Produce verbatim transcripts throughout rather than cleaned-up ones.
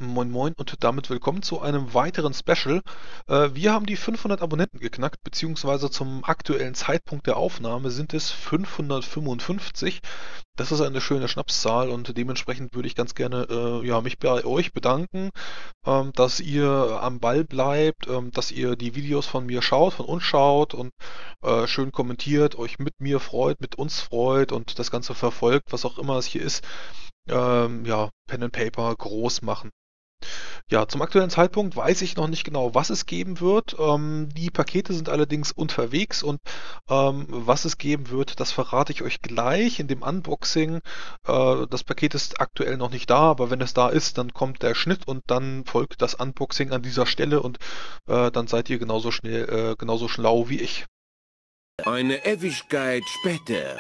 Moin Moin und damit willkommen zu einem weiteren Special. Äh, wir haben die fünfhundert Abonnenten geknackt, beziehungsweise zum aktuellen Zeitpunkt der Aufnahme sind es fünfhundertfünfundfünfzig. Das ist eine schöne Schnapszahl und dementsprechend würde ich ganz gerne äh, ja, mich bei euch bedanken, ähm, dass ihr am Ball bleibt, ähm, dass ihr die Videos von mir schaut, von uns schaut und äh, schön kommentiert, euch mit mir freut, mit uns freut und das Ganze verfolgt, was auch immer es hier ist. Ähm, ja, Pen and Paper groß machen. Ja, zum aktuellen Zeitpunkt weiß ich noch nicht genau, was es geben wird. Ähm, die Pakete sind allerdings unterwegs und ähm, was es geben wird, das verrate ich euch gleich in dem Unboxing. Äh, das Paket ist aktuell noch nicht da, aber wenn es da ist, dann kommt der Schnitt und dann folgt das Unboxing an dieser Stelle und äh, dann seid ihr genauso schnell, äh, genauso schlau wie ich. Eine Ewigkeit später.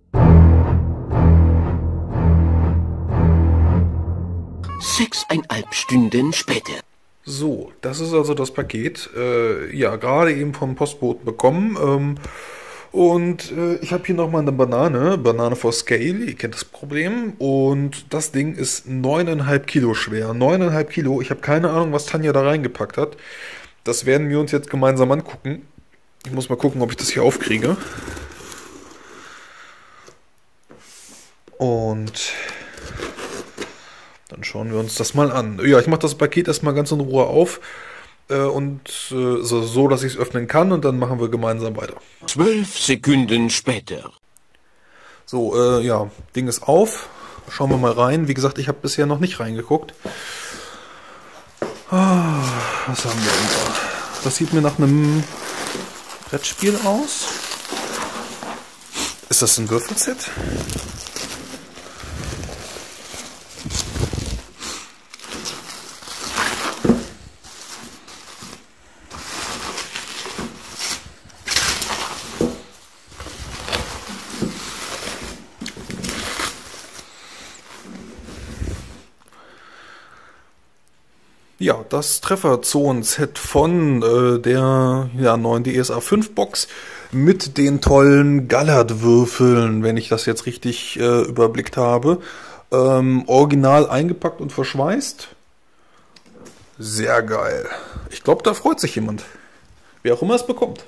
Sechseinhalb Stunden später. So, das ist also das Paket. Äh, ja, gerade eben vom Postboten bekommen. Ähm, und äh, ich habe hier nochmal eine Banane, Banane for Scale, ihr kennt das Problem. Und das Ding ist neuneinhalb Kilo schwer. neuneinhalb Kilo, ich habe keine Ahnung, was Tanja da reingepackt hat. Das werden wir uns jetzt gemeinsam angucken. Ich muss mal gucken, ob ich das hier aufkriege. Und dann schauen wir uns das mal an. Ja, ich mache das Paket erstmal ganz in Ruhe auf. Äh, und äh, so, so, dass ich es öffnen kann. Und dann machen wir gemeinsam weiter. Zwölf Sekunden später. So, äh, ja, Ding ist auf. Schauen wir mal rein. Wie gesagt, ich habe bisher noch nicht reingeguckt. Ah, was haben wir denn da? Das sieht mir nach einem Brettspiel aus. Ist das ein Würfelset? Ja, das Trefferzonen-Set von äh, der ja, neuen D S A fünf Box mit den tollen Gallert-Würfeln, wenn ich das jetzt richtig äh, überblickt habe. Ähm, original eingepackt und verschweißt. Sehr geil. Ich glaube, da freut sich jemand. Wer auch immer es bekommt.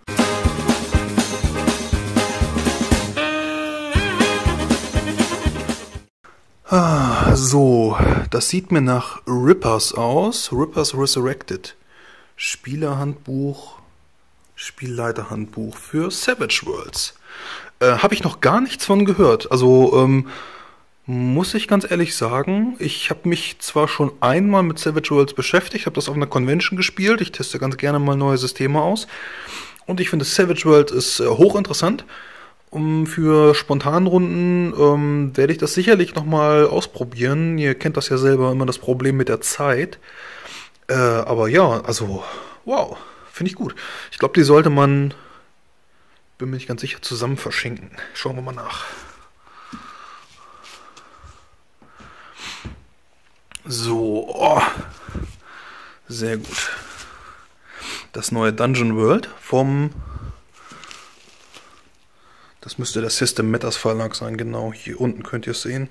Ah, so, das sieht mir nach Rippers aus. Rippers Resurrected. Spielerhandbuch, Spielleiterhandbuch für Savage Worlds. Äh, habe ich noch gar nichts von gehört. Also, ähm, muss ich ganz ehrlich sagen, ich habe mich zwar schon einmal mit Savage Worlds beschäftigt, habe das auf einer Convention gespielt. Ich teste ganz gerne mal neue Systeme aus. Und ich finde, Savage Worlds ist äh, hochinteressant. Um, für Spontanrunden ähm, werde ich das sicherlich nochmal ausprobieren. Ihr kennt das ja selber, immer das Problem mit der Zeit. Äh, aber ja, also, wow, finde ich gut. Ich glaube, die sollte man, bin mir nicht ganz sicher, zusammen verschenken. Schauen wir mal nach. So, oh, sehr gut. Das neue Dungeon World vom... Das müsste der System Matters Verlag sein, genau. Hier unten könnt ihr es sehen.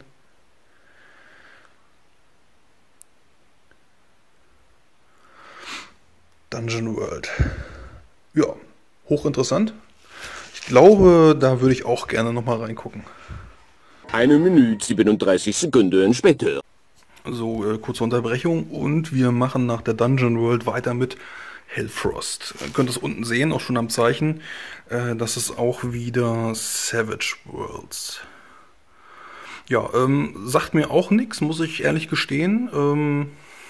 Dungeon World. Ja, hochinteressant. Ich glaube, da würde ich auch gerne nochmal reingucken. Eine Minute siebenunddreißig Sekunden später. So, äh, kurze Unterbrechung und wir machen nach der Dungeon World weiter mit Hellfrost. Ihr könnt es unten sehen, auch schon am Zeichen. Äh, das ist auch wieder Savage Worlds. Ja, ähm, sagt mir auch nichts, muss ich ehrlich gestehen. Ähm,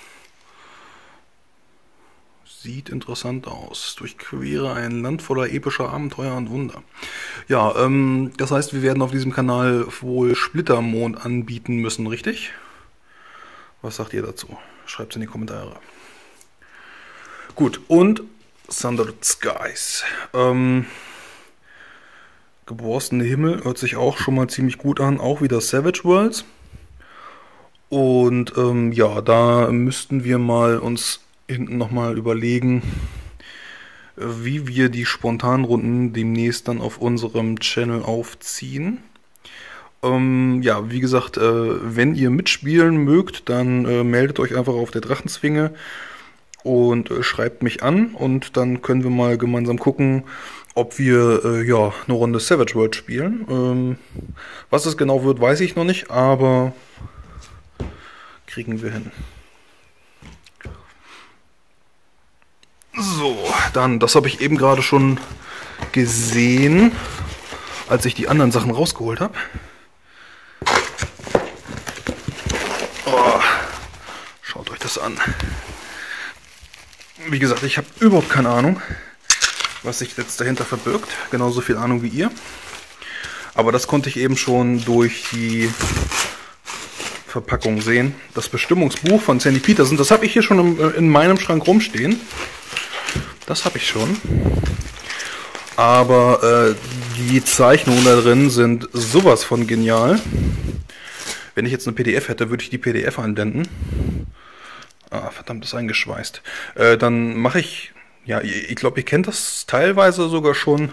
sieht interessant aus. Durchquere ein Land voller epischer Abenteuer und Wunder. Ja, ähm, das heißt, wir werden auf diesem Kanal wohl Splittermond anbieten müssen, richtig? Was sagt ihr dazu? Schreibt es in die Kommentare. Gut, und Sundered Skies. Ähm, Geborstene Himmel hört sich auch schon mal ziemlich gut an, auch wieder Savage Worlds. Und ähm, ja, da müssten wir mal uns hinten nochmal überlegen, wie wir die Spontanrunden demnächst dann auf unserem Channel aufziehen. Ähm, ja, wie gesagt, äh, wenn ihr mitspielen mögt, dann äh, meldet euch einfach auf der Drachenzwinge und äh, schreibt mich an und dann können wir mal gemeinsam gucken, ob wir äh, ja eine Runde Savage World spielen. Ähm, was es genau wird, weiß ich noch nicht, aber kriegen wir hin. So, dann, das habe ich eben gerade schon gesehen, als ich die anderen Sachen rausgeholt habe. Oh, schaut euch das an. Wie gesagt, ich habe überhaupt keine Ahnung, was sich jetzt dahinter verbirgt. Genauso viel Ahnung wie ihr. Aber das konnte ich eben schon durch die Verpackung sehen. Das Bestimmungsbuch von Sandy Petersen, das habe ich hier schon im, in meinem Schrank rumstehen. Das habe ich schon. Aber äh, die Zeichnungen da drin sind sowas von genial. Wenn ich jetzt eine P D F hätte, würde ich die P D F einblenden. Ah, verdammt, ist eingeschweißt. Äh, dann mache ich, ja, ich, ich glaube, ihr kennt das teilweise sogar schon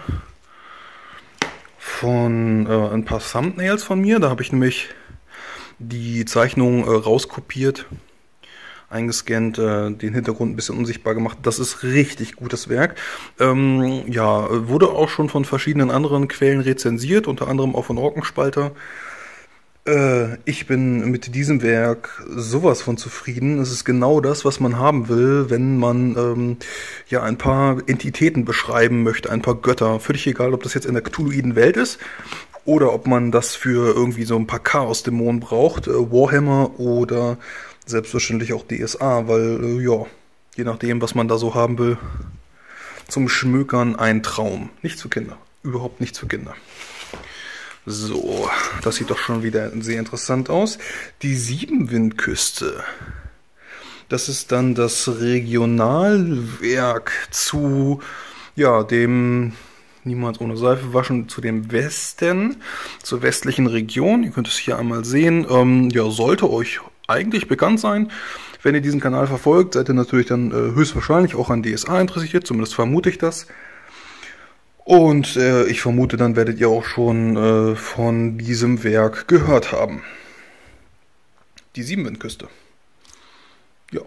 von äh, ein paar Thumbnails von mir. Da habe ich nämlich die Zeichnung äh, rauskopiert, eingescannt, äh, den Hintergrund ein bisschen unsichtbar gemacht. Das ist richtig gutes Werk. Ähm, ja, wurde auch schon von verschiedenen anderen Quellen rezensiert, unter anderem auch von Orkenspalter. Äh, ich bin mit diesem Werk sowas von zufrieden. Es ist genau das, was man haben will, wenn man ähm, ja ein paar Entitäten beschreiben möchte, ein paar Götter. Völlig egal, ob das jetzt in der Cthulhuiden Welt ist oder ob man das für irgendwie so ein paar Chaos-Dämonen braucht, äh, Warhammer oder selbstverständlich auch D S A, weil, äh, ja, je nachdem, was man da so haben will, zum Schmökern ein Traum. Nicht für Kinder. Überhaupt nicht für Kinder. So, das sieht doch schon wieder sehr interessant aus. Die Siebenwindküste. Das ist dann das Regionalwerk zu, ja, dem niemals ohne Seife waschen, zu dem Westen, zur westlichen Region. Ihr könnt es hier einmal sehen. Ähm, ja, sollte euch eigentlich bekannt sein. Wenn ihr diesen Kanal verfolgt, seid ihr natürlich dann äh, höchstwahrscheinlich auch an D S A interessiert. Zumindest vermute ich das. Und äh, ich vermute, dann werdet ihr auch schon äh, von diesem Werk gehört haben. Die Siebenwindküste. Ja.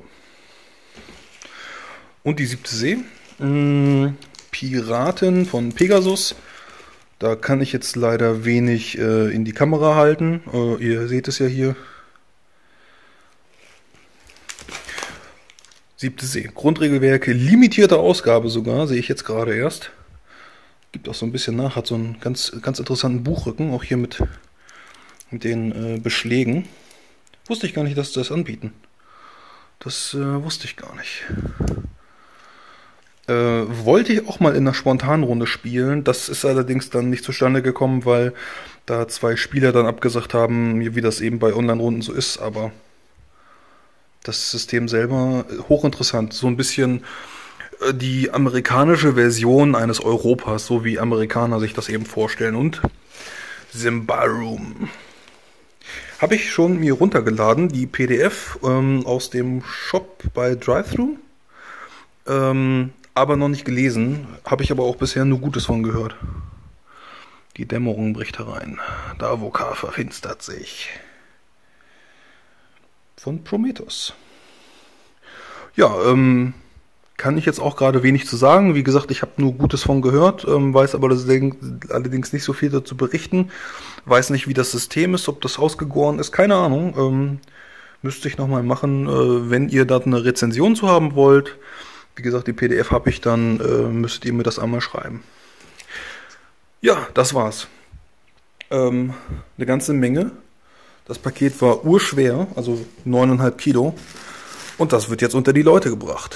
Und die siebte See. Hm, Piraten von Pegasus. Da kann ich jetzt leider wenig äh, in die Kamera halten. Äh, ihr seht es ja hier. Siebte See. Grundregelwerke, limitierte Ausgabe sogar, sehe ich jetzt gerade erst. Gibt auch so ein bisschen nach, hat so einen ganz, ganz interessanten Buchrücken, auch hier mit, mit den äh, Beschlägen. Wusste ich gar nicht, dass sie das anbieten. Das äh, wusste ich gar nicht. Äh, wollte ich auch mal in einer spontanen Runde spielen. Das ist allerdings dann nicht zustande gekommen, weil da zwei Spieler dann abgesagt haben, wie das eben bei Online-Runden so ist. Aber das System selber hochinteressant. So ein bisschen die amerikanische Version eines Europas, so wie Amerikaner sich das eben vorstellen. Und Symbaroum. Habe ich schon mir runtergeladen, die P D F ähm, aus dem Shop bei Drive-Thru. Ähm, aber noch nicht gelesen. Habe ich aber auch bisher nur Gutes von gehört. Die Dämmerung bricht herein. Da wo K verfinstert sich. Von Prometheus. Ja, ähm... kann ich jetzt auch gerade wenig zu sagen. Wie gesagt, ich habe nur Gutes von gehört, ähm, weiß aber allerdings nicht so viel dazu berichten. Weiß nicht, wie das System ist, ob das ausgegoren ist, keine Ahnung. Ähm, müsste ich nochmal machen, äh, wenn ihr da eine Rezension zu haben wollt. Wie gesagt, die P D F habe ich, dann äh, müsstet ihr mir das einmal schreiben. Ja, das war's. Ähm, eine ganze Menge. Das Paket war urschwer, also neun Komma fünf Kilo. Und das wird jetzt unter die Leute gebracht.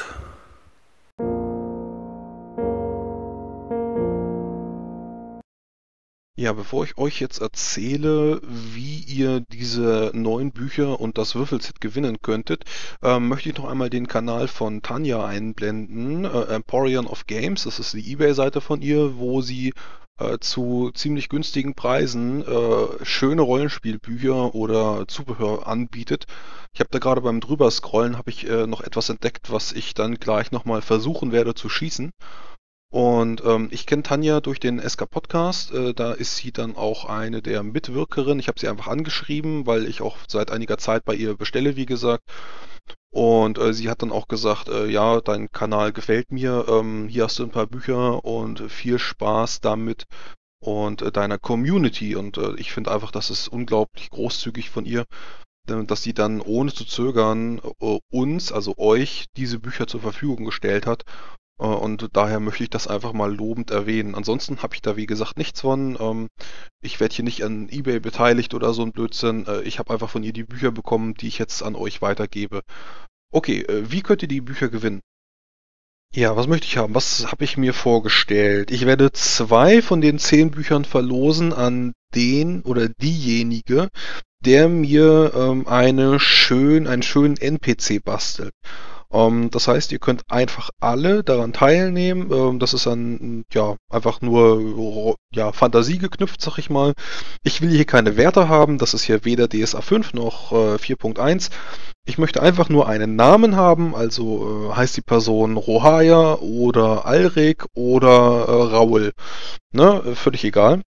Ja, bevor ich euch jetzt erzähle, wie ihr diese neuen Bücher und das Würfelset gewinnen könntet, ähm, möchte ich noch einmal den Kanal von Tanja einblenden, äh, Emporion of Games. Das ist die eBay-Seite von ihr, wo sie äh, zu ziemlich günstigen Preisen äh, schöne Rollenspielbücher oder Zubehör anbietet. Ich habe da gerade beim drüber scrollen habe ich äh, noch etwas entdeckt, was ich dann gleich nochmal versuchen werde zu schießen. Und ähm, ich kenne Tanja durch den S K Podcast. Äh, da ist sie dann auch eine der Mitwirkerinnen. Ich habe sie einfach angeschrieben, weil ich auch seit einiger Zeit bei ihr bestelle, wie gesagt. Und äh, sie hat dann auch gesagt, äh, ja, dein Kanal gefällt mir. Ähm, hier hast du ein paar Bücher und viel Spaß damit und äh, deiner Community. Und äh, ich finde einfach, das ist unglaublich großzügig von ihr, äh, dass sie dann ohne zu zögern äh, uns, also euch, diese Bücher zur Verfügung gestellt hat. Äh, Und daher möchte ich das einfach mal lobend erwähnen. Ansonsten habe ich da, wie gesagt, nichts von. Ähm, Ich werde hier nicht an eBay beteiligt oder so ein Blödsinn. Äh, Ich habe einfach von ihr die Bücher bekommen, die ich jetzt an euch weitergebe. Okay, äh, wie könnt ihr die Bücher gewinnen? Ja, was möchte ich haben? Was habe ich mir vorgestellt? Ich werde zwei von den zehn Büchern verlosen an den oder diejenige, der mir ähm, eine schön, einen schönen N P C bastelt. Ähm, das heißt, ihr könnt einfach alle daran teilnehmen. Ähm, das ist dann ja einfach nur ja, Fantasie geknüpft, sag ich mal. Ich will hier keine Werte haben. Das ist hier weder D S A fünf noch äh, vier Punkt eins. Ich möchte einfach nur einen Namen haben. Also äh, heißt die Person Rohaya oder Alrik oder äh, Raul. Ne? Äh, Völlig egal.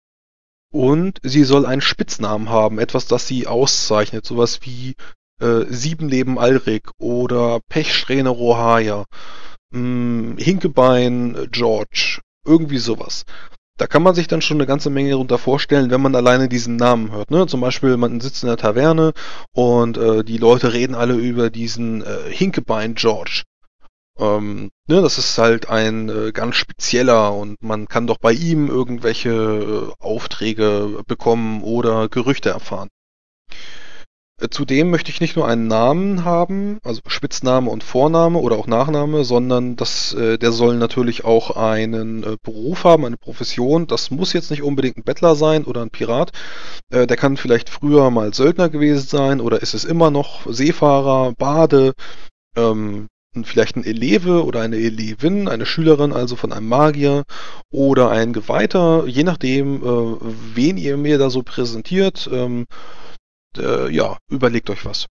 Und sie soll einen Spitznamen haben, etwas, das sie auszeichnet, sowas wie äh, Siebenleben Alrik oder Pechsträhne Rohaya, mh, Hinkebein äh, George, irgendwie sowas. Da kann man sich dann schon eine ganze Menge darunter vorstellen, wenn man alleine diesen Namen hört. Ne? Zum Beispiel, man sitzt in der Taverne und äh, die Leute reden alle über diesen äh, Hinkebein George. Ähm, ne, das ist halt ein äh, ganz spezieller und man kann doch bei ihm irgendwelche äh, Aufträge bekommen oder Gerüchte erfahren. Äh, Zudem möchte ich nicht nur einen Namen haben, also Spitzname und Vorname oder auch Nachname, sondern das, äh, der soll natürlich auch einen äh, Beruf haben, eine Profession. Das muss jetzt nicht unbedingt ein Bettler sein oder ein Pirat. Äh, der kann vielleicht früher mal Söldner gewesen sein oder ist es immer noch Seefahrer, Bade, ähm, vielleicht ein Eleve oder eine Elevin, eine Schülerin also von einem Magier oder ein Geweihter, je nachdem, äh, wen ihr mir da so präsentiert. Ähm, äh, ja, überlegt euch was.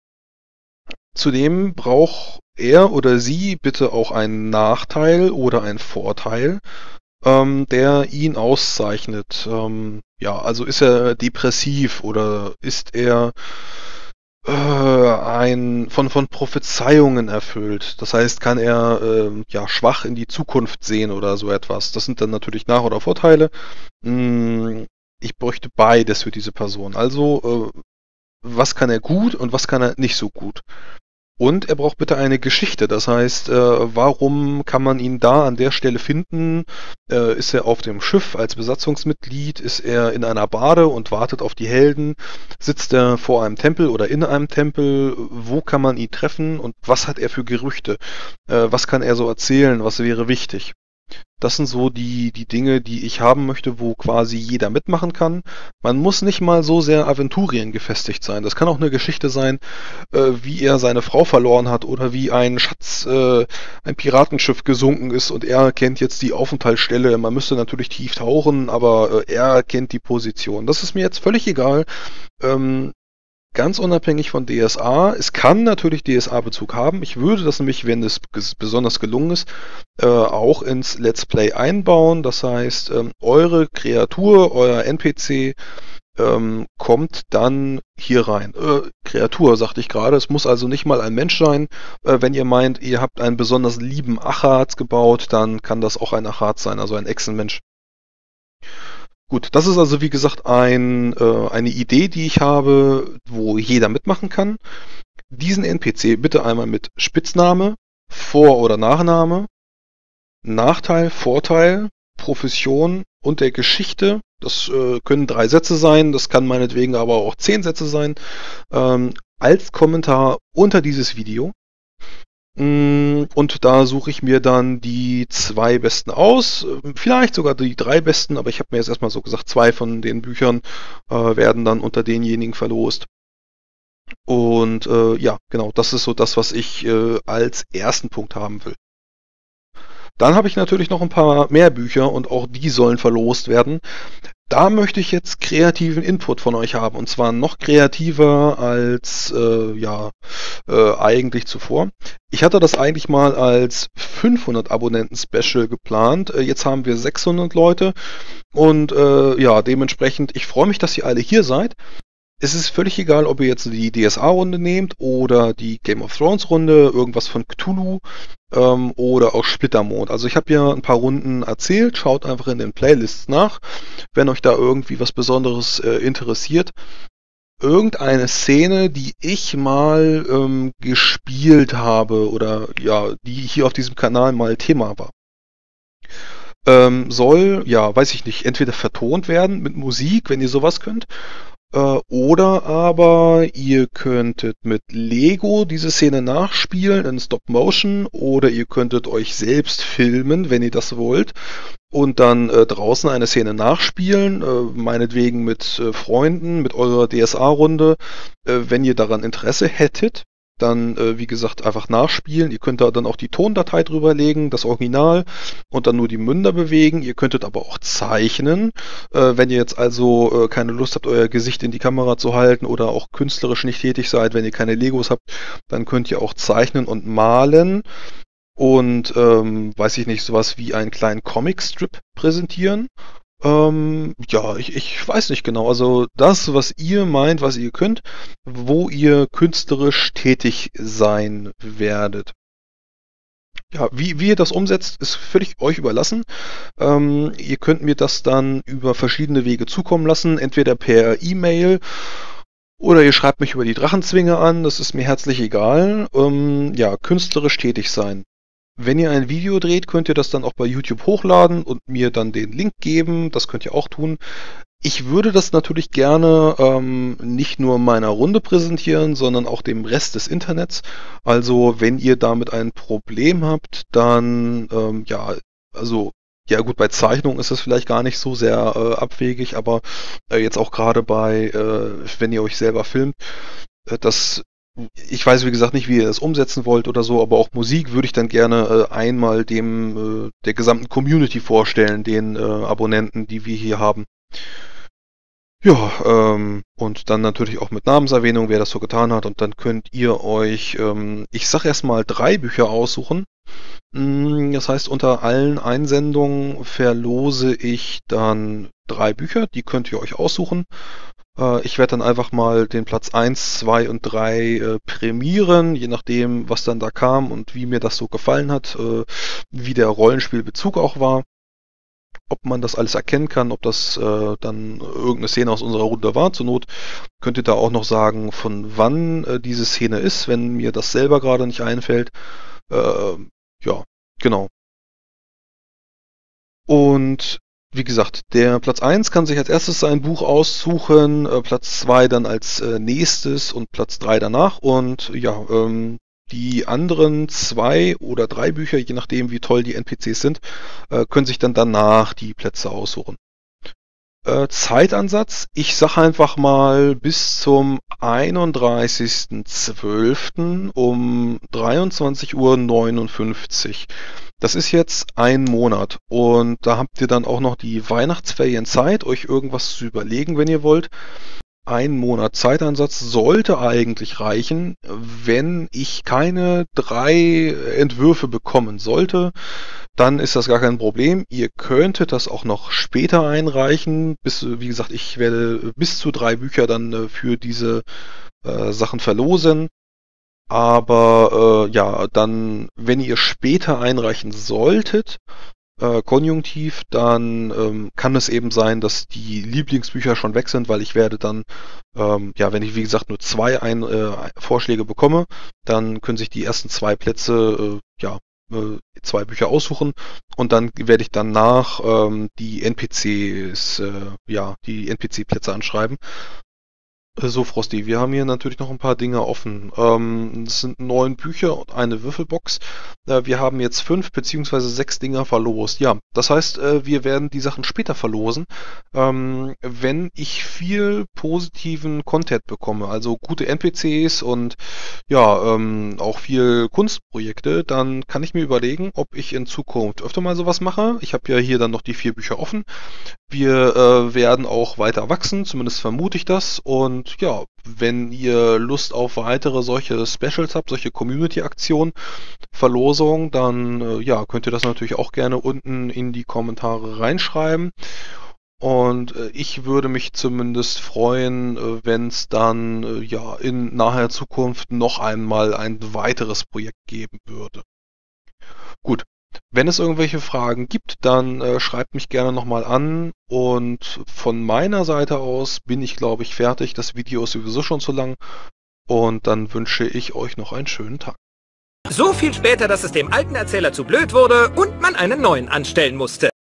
Zudem braucht er oder sie bitte auch einen Nachteil oder einen Vorteil, ähm, der ihn auszeichnet. Ähm, ja, also ist er depressiv oder ist er äh, ein von, von Prophezeiungen erfüllt. Das heißt, kann er ähm, ja schwach in die Zukunft sehen oder so etwas. Das sind dann natürlich Nach- oder Vorteile. Mm, Ich bräuchte beides für diese Person. Also, äh, was kann er gut und was kann er nicht so gut? Und er braucht bitte eine Geschichte. Das heißt, äh, warum kann man ihn da an der Stelle finden? Äh, ist er auf dem Schiff als Besatzungsmitglied? Ist er in einer Bade und wartet auf die Helden? Sitzt er vor einem Tempel oder in einem Tempel? Wo kann man ihn treffen? Und was hat er für Gerüchte? Äh, was kann er so erzählen? Was wäre wichtig? Das sind so die, die Dinge, die ich haben möchte, wo quasi jeder mitmachen kann. Man muss nicht mal so sehr Aventurien gefestigt sein. Das kann auch eine Geschichte sein, äh, wie er seine Frau verloren hat oder wie ein Schatz, äh, ein Piratenschiff gesunken ist und er kennt jetzt die Aufenthaltsstelle. Man müsste natürlich tief tauchen, aber äh, er kennt die Position. Das ist mir jetzt völlig egal. Ähm, Ganz unabhängig von D S A. Es kann natürlich D S A-Bezug haben. Ich würde das nämlich, wenn es ges- besonders gelungen ist, äh, auch ins Let's Play einbauen. Das heißt, ähm, eure Kreatur, euer N P C ähm, kommt dann hier rein. Äh, Kreatur, sagte ich gerade. Es muss also nicht mal ein Mensch sein. Äh, wenn ihr meint, ihr habt einen besonders lieben Achatz gebaut, dann kann das auch ein Achatz sein, also ein Echsenmensch. Gut, das ist also wie gesagt ein, äh, eine Idee, die ich habe, wo jeder mitmachen kann. Diesen N P C bitte einmal mit Spitzname, Vor- oder Nachname, Nachteil, Vorteil, Profession und der Geschichte. Das äh, können drei Sätze sein, das kann meinetwegen aber auch zehn Sätze sein, ähm, als Kommentar unter dieses Video. Mm, Und da suche ich mir dann die zwei besten aus, äh, vielleicht sogar die drei besten, aber ich habe mir jetzt erstmal so gesagt, zwei von den Büchern äh, werden dann unter denjenigen verlost. Und äh, ja, genau, das ist so das, was ich äh, als ersten Punkt haben will. Dann habe ich natürlich noch ein paar mehr Bücher und auch die sollen verlost werden. Da möchte ich jetzt kreativen Input von euch haben und zwar noch kreativer als äh, ja äh, eigentlich zuvor. Ich hatte das eigentlich mal als fünfhundert Abonnenten-Special geplant. Äh, jetzt haben wir sechshundert Leute und äh, ja, dementsprechend, ich freue mich, dass ihr alle hier seid. Es ist völlig egal, ob ihr jetzt die D S A-Runde nehmt oder die Game of Thrones-Runde, irgendwas von Cthulhu ähm, oder auch Splittermond. Also ich habe ja ein paar Runden erzählt, schaut einfach in den Playlists nach, wenn euch da irgendwie was Besonderes äh, interessiert. Irgendeine Szene, die ich mal ähm, gespielt habe oder ja, die hier auf diesem Kanal mal Thema war. Ähm, soll, ja, weiß ich nicht, entweder vertont werden mit Musik, wenn ihr sowas könnt, äh, oder aber ihr könntet mit Lego diese Szene nachspielen in Stop Motion oder ihr könntet euch selbst filmen, wenn ihr das wollt und dann äh, draußen eine Szene nachspielen, äh, meinetwegen mit äh, Freunden, mit eurer D S A-Runde, äh, wenn ihr daran Interesse hättet. Dann, äh, wie gesagt, einfach nachspielen. Ihr könnt da dann auch die Tondatei drüber legen, das Original, und dann nur die Münder bewegen. Ihr könntet aber auch zeichnen. Äh, wenn ihr jetzt also äh, keine Lust habt, euer Gesicht in die Kamera zu halten oder auch künstlerisch nicht tätig seid, wenn ihr keine Legos habt, dann könnt ihr auch zeichnen und malen und, ähm, weiß ich nicht, sowas wie einen kleinen Comicstrip präsentieren. Ähm, ja, ich, ich weiß nicht genau. Also das, was ihr meint, was ihr könnt, wo ihr künstlerisch tätig sein werdet. Ja, wie, wie ihr das umsetzt, ist völlig euch überlassen. Ähm, ihr könnt mir das dann über verschiedene Wege zukommen lassen, entweder per E-Mail oder ihr schreibt mich über die Drachenzwinge an, das ist mir herzlich egal. Ähm, ja, künstlerisch tätig sein. Wenn ihr ein Video dreht, könnt ihr das dann auch bei YouTube hochladen und mir dann den Link geben. Das könnt ihr auch tun. Ich würde das natürlich gerne ähm, nicht nur meiner Runde präsentieren, sondern auch dem Rest des Internets. Also wenn ihr damit ein Problem habt, dann ähm, ja, also ja gut, bei Zeichnung ist es vielleicht gar nicht so sehr äh, abwegig, aber äh, jetzt auch gerade bei, äh, wenn ihr euch selber filmt, äh, das ich weiß, wie gesagt, nicht, wie ihr das umsetzen wollt oder so, aber auch Musik würde ich dann gerne äh, einmal dem äh, der gesamten Community vorstellen, den äh, Abonnenten, die wir hier haben. Ja, ähm, und dann natürlich auch mit Namenserwähnung, wer das so getan hat. Und dann könnt ihr euch, ähm, ich sag erstmal drei Bücher aussuchen. Mm, Das heißt, unter allen Einsendungen verlose ich dann drei Bücher, die könnt ihr euch aussuchen. Äh, Ich werde dann einfach mal den Platz eins, zwei und drei äh, prämieren, je nachdem, was dann da kam und wie mir das so gefallen hat, äh, wie der Rollenspielbezug auch war, ob man das alles erkennen kann, ob das äh, dann irgendeine Szene aus unserer Runde war. Zur Not könnt ihr da auch noch sagen, von wann äh, diese Szene ist, wenn mir das selber gerade nicht einfällt. Äh, ja, genau. Und wie gesagt, der Platz eins kann sich als erstes sein Buch aussuchen, äh, Platz zwei dann als äh, nächstes und Platz drei danach. Und ja, ähm, die anderen zwei oder drei Bücher, je nachdem wie toll die N P Cs sind, äh, können sich dann danach die Plätze aussuchen. Äh, Zeitansatz, ich sage einfach mal bis zum einunddreißigsten zwölften um dreiundzwanzig Uhr neunundfünfzig. Das ist jetzt ein Monat und da habt ihr dann auch noch die Weihnachtsferien Zeit, euch irgendwas zu überlegen, wenn ihr wollt. Ein Monat Zeitansatz sollte eigentlich reichen, wenn ich keine drei Entwürfe bekommen sollte. Dann ist das gar kein Problem. Ihr könntet das auch noch später einreichen. Bis, wie gesagt, ich werde bis zu drei Bücher dann äh, für diese äh, Sachen verlosen. Aber äh, ja, dann, wenn ihr später einreichen solltet, äh, konjunktiv, dann ähm, kann es eben sein, dass die Lieblingsbücher schon weg sind, weil ich werde dann, ähm, ja, wenn ich wie gesagt nur zwei ein, äh, Vorschläge bekomme, dann können sich die ersten zwei Plätze, äh, ja, äh, zwei Bücher aussuchen und dann werde ich danach ähm, die N P Cs, äh, ja, die N P C-Plätze anschreiben. So, Frosty, wir haben hier natürlich noch ein paar Dinge offen. Ähm, es sind neun Bücher und eine Würfelbox. Äh, wir haben jetzt fünf beziehungsweise sechs Dinger verlost. Ja, das heißt, äh, wir werden die Sachen später verlosen, ähm, wenn ich viel positiven Content bekomme, also gute N P Cs und ja, ähm, auch viel Kunstprojekte, dann kann ich mir überlegen, ob ich in Zukunft öfter mal sowas mache. Ich habe ja hier dann noch die vier Bücher offen. Wir äh, werden auch weiter wachsen, zumindest vermute ich das. Und ja, wenn ihr Lust auf weitere solche Specials habt, solche Community-Aktionen, Verlosungen, dann äh, ja, könnt ihr das natürlich auch gerne unten in die Kommentare reinschreiben. Und äh, ich würde mich zumindest freuen, äh, wenn es dann äh, ja in naher Zukunft noch einmal ein weiteres Projekt geben würde. Gut. Wenn es irgendwelche Fragen gibt, dann äh, schreibt mich gerne nochmal an und von meiner Seite aus bin ich, glaube ich, fertig. Das Video ist sowieso schon zu lang und dann wünsche ich euch noch einen schönen Tag. So viel später, dass es dem alten Erzähler zu blöd wurde und man einen neuen anstellen musste.